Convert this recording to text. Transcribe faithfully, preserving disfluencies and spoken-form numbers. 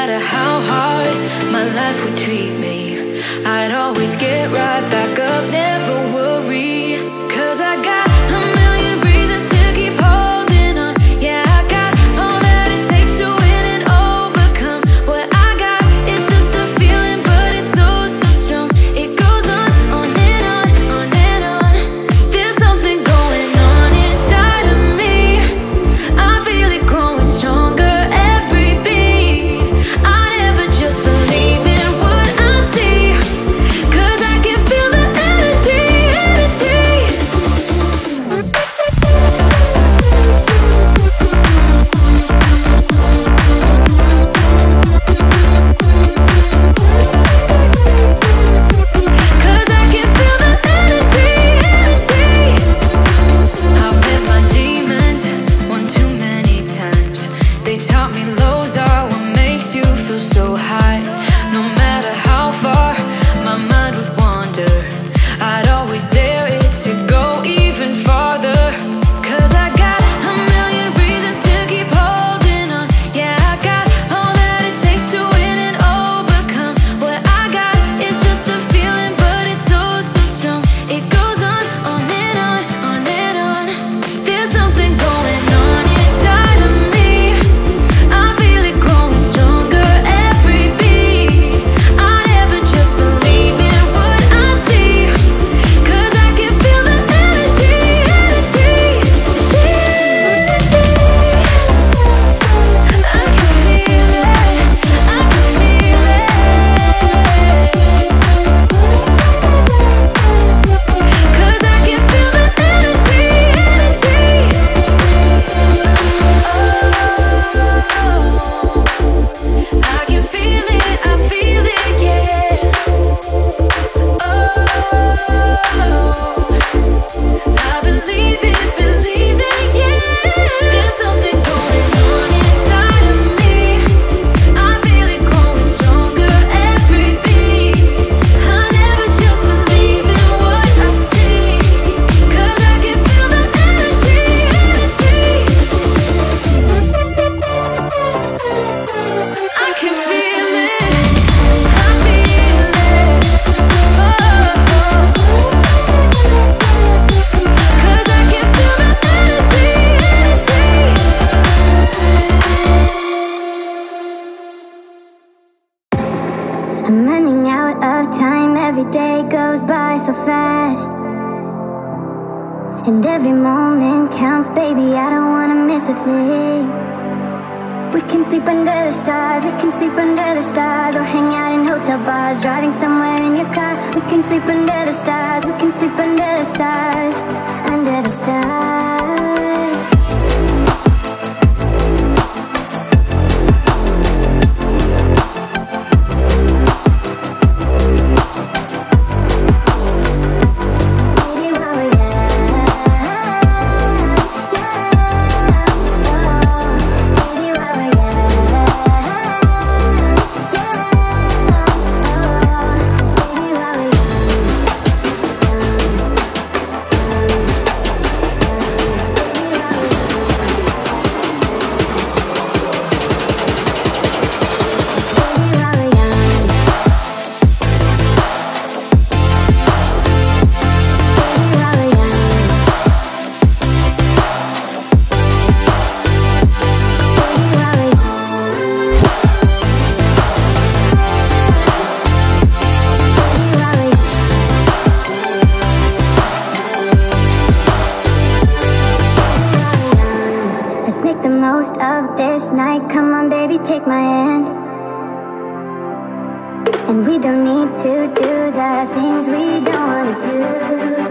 matter how hard my life would treat me, I'd always get right back up, never worry. Cause I got a million reasons to keep holding on. Yeah, I got all that it takes to win and overcome. What I got is just a feeling, but it's oh so strong. It goes on, on and on, on and on. There's something going on inside of me. I feel it growing stronger every beat. I never just believe in what I see, cause I can feel the energy, energy. Cause I can feel the energy, energy. I've met my demons one too many times. They taught me lows are what makes you feel so high. No matter how far my mind would wander, I'd always dare it to go even farther. Cause I got a million reasons to keep holding on. Yeah, I got all that it takes to win and overcome. What I got is just a feeling, but it's oh so strong. It goes on, on and on, on and on. There's something going on inside of me. I feel it growing stronger every beat. I never just believe in what I see, cause I can feel the energy, energy, the energy. I can feel it, I can feel it. Cause I can feel the energy, energy. Oh, I can feel it, I feel it, yeah. Oh, I believe it, believe it, yeah. There's something going on inside of me. I feel it growing stronger every beat. I never just believe in what I see, cause I can feel the energy, energy. I can feel it, I feel it. Oh, cause I can feel the energy, energy. I'm running out of time, every day goes by so fast. And every moment counts, baby, I don't wanna miss a thing. We can sleep under the stars, we can sleep under the stars, or hang out in hotel bars, driving somewhere in your car. We can sleep under the stars, we can sleep under the stars, under the stars. Baby, while we're young, baby, while we're of this night. Come on, baby, take my hand. And we don't need to do the things we don't wanna do.